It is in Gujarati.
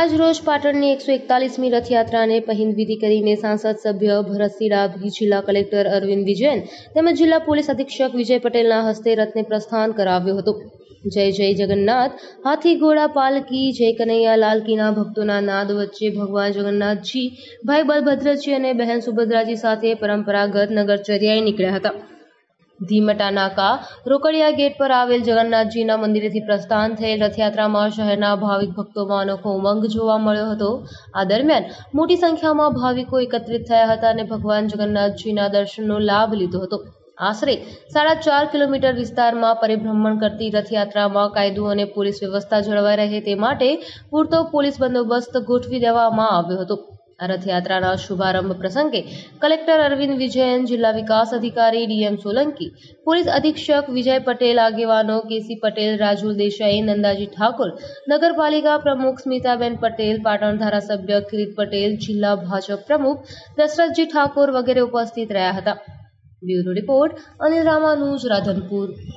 આજ રોજ પાટણની 141મી રથયાત્રાને પહિંદ વિધિ કરીને સાંસદ સભ્ય ભરતસિંહ ડાભી, જિલ્લા કલેક્ટર અરવિંદ વિજયન તેમજ જિલ્લા પોલીસ અધિક્ષક વિજય પટેલના હસ્તે રથને પ્રસ્થાન કરાવ્યો હતો। જય જય જગન્નાથ, હાથી ઘોડા પાલકી, જય કનૈયા લાલકીના ભક્તોના નાદ વચ્ચે ભગવાન જગન્નાથજી, ભાઈ બલભદ્રજી અને બહેન સુભદ્રાજી સાથે પરંપરાગત નગરચર્યાએ નીકળ્યા હતા। ધીમટા નાકા રોકડિયા ગેટ પર આવેલ જગન્નાથજીના મંદિરેથી પ્રસ્થાન થયેલ રથયાત્રામાં શહેરના ભાવિક ભક્તોમાં અનોખો ઉમંગ જોવા મળ્યો હતો। આ દરમિયાન મોટી સંખ્યામાં ભાવિકો એકત્રિત થયા હતા અને ભગવાન જગન્નાથજીના દર્શનનો લાભ લીધો હતો। આશરે 4.5 કિલોમીટર વિસ્તારમાં પરિભ્રમણ કરતી રથયાત્રામાં કાયદો અને પોલીસ વ્યવસ્થા જળવાઈ રહે તે માટે પૂરતો પોલીસ બંદોબસ્ત ગોઠવી દેવામાં આવ્યો હતો। આ રથયાત્રાના શુભારંભ પ્રસંગે કલેક્ટર અરવિંદ વિજયન, જિલ્લા વિકાસ અધિકારી ડીએમ સોલંકી, પોલીસ અધિક્ષક વિજય પટેલ, આગેવાનો કેસી પટેલ, રાજુલ દેસાઈ, નંદાજી ઠાકોર, નગરપાલિકા પ્રમુખ સ્મિતાબેન પટેલ, પાટણ ધારાસભ્ય કિરીટ પટેલ, જિલ્લા ભાજપ પ્રમુખ દશરથજી ઠાકોર વગેરે ઉપસ્થિત રહ્યા હતા। Bureau report Anil Ramanuj, Radhanpur.